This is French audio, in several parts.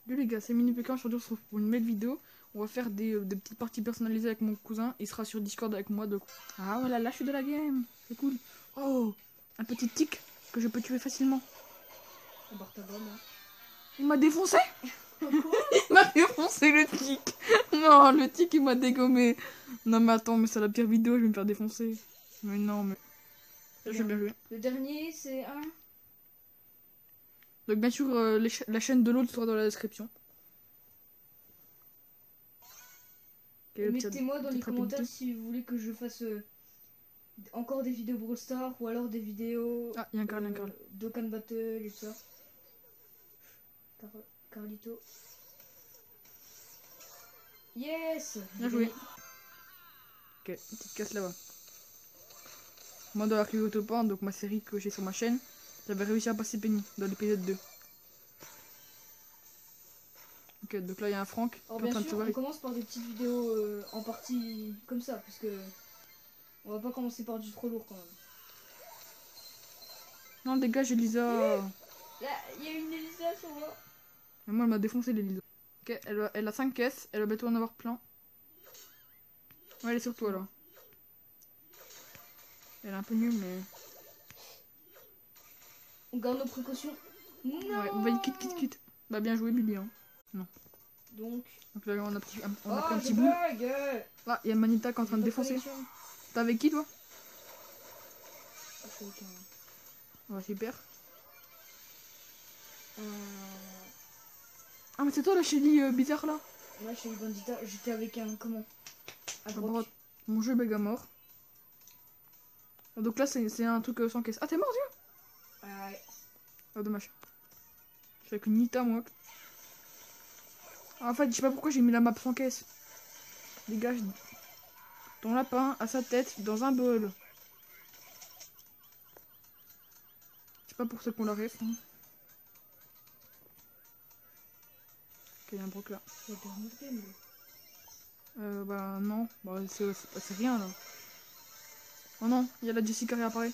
Salut les gars, c'est MiniPK, aujourd'hui on se retrouve pour une belle vidéo. On va faire des petites parties personnalisées avec mon cousin. Il sera sur Discord avec moi. Donc... Ah voilà, là je suis de la game. C'est cool. Oh, un petit tic que je peux tuer facilement. Il m'a défoncé. Il m'a défoncé le tic. Non, le tic il m'a dégommé. Non mais attends, mais c'est la pire vidéo, je vais me faire défoncer. Mais non, mais... J'ai bien joué. Le dernier c'est un... Donc bien sûr, la chaîne de l'autre sera dans la description. Mettez-moi dans les commentaires si vous voulez que je fasse encore des vidéos Brawl Stars ou alors des vidéos Ah, il y a un Carl, Dokkan Battle et tout ça. Carlito. Yes. Bien joué. Ok, petite casse là-bas. Moi dans Arcade Autopan, donc ma série que j'ai sur ma chaîne, j'avais réussi à passer Penny dans l'épisode 2. Ok, donc là il y a un Franck. Alors bien sûr, on commence par des petites vidéos en partie comme ça, parce que on va pas commencer par du trop lourd quand même. Non, dégage Elisa. Là, il y a une Elisa sur moi. Et moi elle m'a défoncé l'Elisa. Ok, elle a 5 caisses, elle va bientôt en avoir plein. Ouais, elle est sur toi là. Elle est un peu nulle mais... On garde nos précautions. Non. Ouais, vas-y, quitte. Bah bien joué Bibi hein. Non. Donc là on a pris un petit bout. Là, il y a Manita qui est en train de défoncer. T'es avec qui toi? Je suis avec un... Ouais, super. Ah mais c'est toi la chérie bizarre là? Ouais, chérie Bandita, j'étais avec un... Comment? Un Brock. Mon jeu est méga mort. Donc là c'est un truc sans caisse. Ah t'es mort Dieu? Ouais. Ah dommage. Je suis avec une Nita moi. Ah, en fait je sais pas pourquoi j'ai mis la map sans caisse. Dégage. Ton lapin a sa tête dans un bol. Je sais pas pour ceux qu'on la ref. Hein. Ok, il y a un Brock là. Bah non. Bah, c'est rien là. Oh non, il y a la Jessica qui apparaît.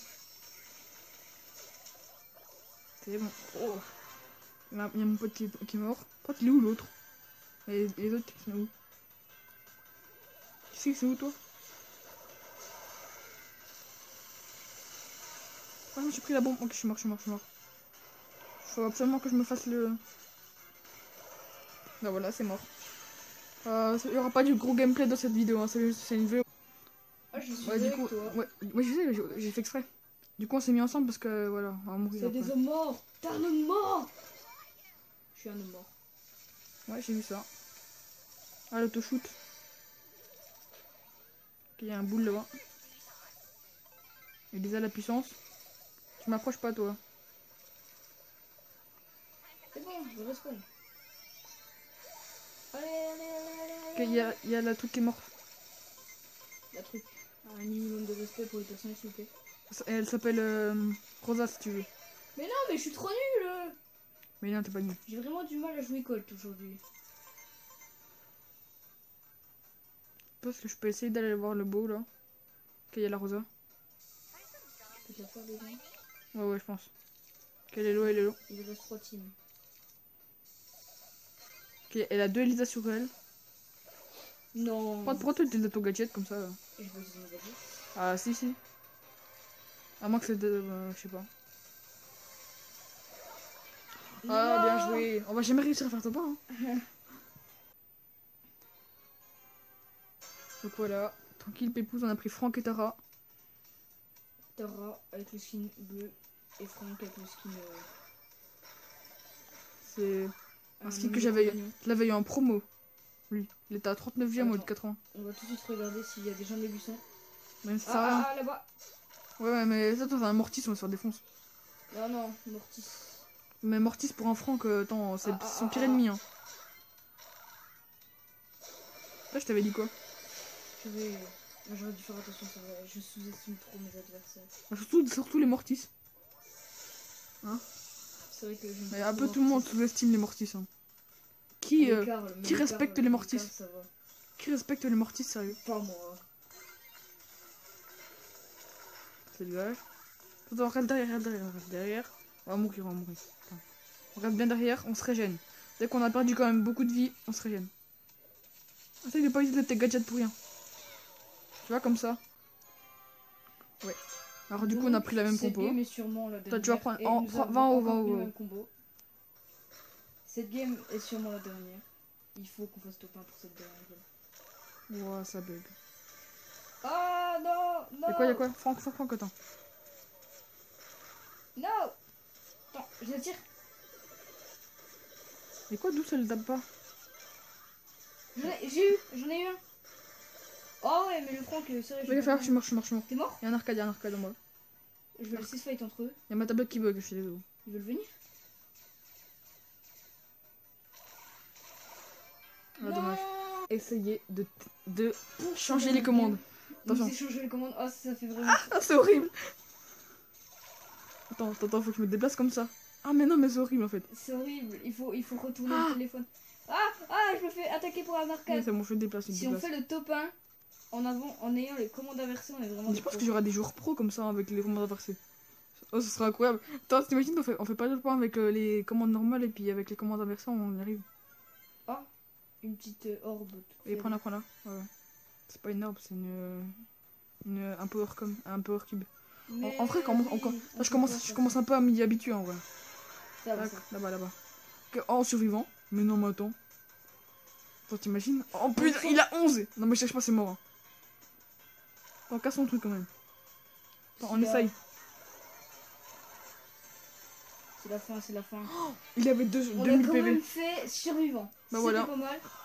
C'est bon. Oh. Il y a mon pote qui est mort. Pote, il est où l'autre? Et les autres, ils sont où? Tu sais que c'est où toi? Ah, j'ai pris la bombe. Ok, je suis mort. Faut absolument que je me fasse le... Bah voilà, c'est mort. Il y aura pas du gros gameplay dans cette vidéo, hein. C'est une vidéo. Ah, je suis Ouais, du coup, toi. ouais, je sais, j'ai fait exprès. Du coup, on s'est mis ensemble parce que voilà, on va mourir. C'est des hommes morts. T'es un homme mort. Je suis un homme mort. Ouais, j'ai vu ça. Ah, l'auto-shoot. Ok, il y a un boule là-bas. Elisa la puissance. Tu m'approches pas, toi. C'est bon, je respawn. Allez. Ok, il y a la truc qui est morte. La truc. Un minimum de respect pour les personnages, s'il vous plaît. Elle s'appelle Rosa, si tu veux. Mais non, mais je suis trop nulle. Mais non, t'es pas nul. J'ai vraiment du mal à jouer Colt aujourd'hui. Parce que je peux essayer d'aller voir le beau, là. Ok, il y a la Rosa. Je peux te la faire des gens. Ouais, je pense. Ok, elle est low. Il reste 3 teams. Ok, elle a 2 Elisa sur elle. Non. Pourquoi tu utilises ton gadget comme ça là? Et je vais utiliser mon gadget. Ah, si. À moins que c'est de... je sais pas. Ah, bien joué. On va jamais réussir à faire top 1. Hein. Donc voilà. Tranquille, Pépouze, on a pris Franck et Tara. Tara avec le skin bleu et Franck avec le skin... C'est un skin que je l'avais eu en promo. Lui, il était à 39 gemmes au lieu de 80. On va tout de suite regarder s'il y a des gens de buissons. Même ça... Ah, là-bas. Ouais, mais ça, toi, t'as un Mortis, on se faire défonce. Non, Mortis. Mais Mortis pour un Franck, attends, c'est son pire ennemi. Hein. Là, je t'avais dit quoi? J'aurais dû faire attention, ça va. Je sous-estime trop mes adversaires. Surtout les Mortis. Hein? C'est vrai que mais un peu tout le monde sous-estime les Mortis. Hein. Qui respecte les Mortis? Qui respecte les Mortis, sérieux? Pas moi. C'est dommage. Attends, reste derrière. On va mourir. On reste bien derrière, on se régène. Dès qu'on a perdu quand même beaucoup de vie, on se régène. Essaye de pas utiliser tes gadgets pour rien. Tu vois, comme ça. Ouais. Alors du coup, on a pris la même cette compo. game est sûrement la dernière. Toi, tu vas prendre... Et Oh, nous avons 20 euros, encore 20 pris le euros. même combo. Cette game est sûrement la dernière. Il faut qu'on fasse top 1 pour cette dernière game. Ouah, ça bug. Ah non, non. Y'a quoi Franck, attends. Non. Attends, je la tire. Y'a quoi, d'où ça le tape pas? J'en ai eu un. Oh ouais, mais le Franck, c'est vrai. Je vais faire, je suis mort. T'es mort? Y'a un arcade en moi. Je vais laisser ce fight entre eux. Y'a ma tablette qui bug, je suis désolé. Ils veulent venir? Ah, dommage. Essayez de Pour changer cette les commandes. Attention. Attention. Changer les commandes. Oh, ça fait vraiment. Ah, c'est horrible. Attends, faut que je me déplace comme ça. Ah, mais non, mais c'est horrible en fait. C'est horrible. Il faut retourner le téléphone. Je me fais attaquer pour un Ouais, arcade. c'est bon, je me déplace. Si on fait le top 1 en ayant les commandes inversées, on est vraiment. Je pense qu'il y aura des joueurs pro comme ça avec les commandes inversées. Oh, ce serait incroyable. Attends, t'imagines, on fait pas de point avec les commandes normales et puis avec les commandes inversées, on y arrive. Ah, une petite orbe. Et prends-la. Ouais. C'est pas une orbe, c'est un power cube. En vrai, je commence un peu à m'y habituer en vrai. Ça va, Là-bas. En survivant. Mais non, mais attends. Attends, t'imagines? Oh putain, il a 11! Non, mais je cherche pas, c'est mort. Hein. Attends, casse son truc quand même. Attends, on essaye. C'est la fin. Il avait 2000 On a quand PV. même fait survivant. Bah C'était voilà. pas mal.